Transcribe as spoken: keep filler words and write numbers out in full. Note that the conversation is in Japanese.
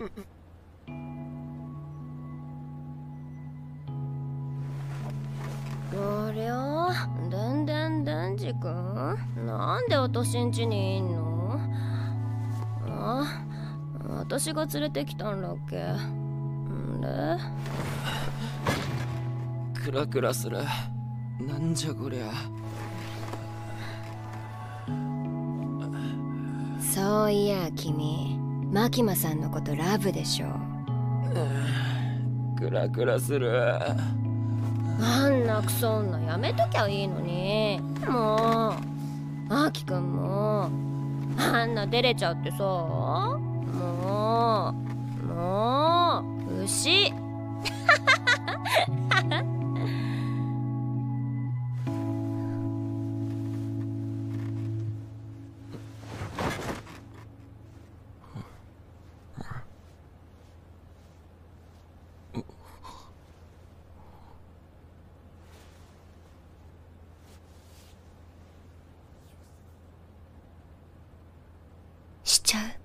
ありゃ、でんでんでんじくん、なんで私ん家にいんの？あ、私が連れてきたんだっけ？んで？ クラクラする。なんじゃこりゃ。 そういや君、マキマさんのことラブでしょ？ クラクラする。 あんなクソ女やめときゃいいのに。もうアキくんもあんな照れちゃってさ。もうもう牛。しちゃう。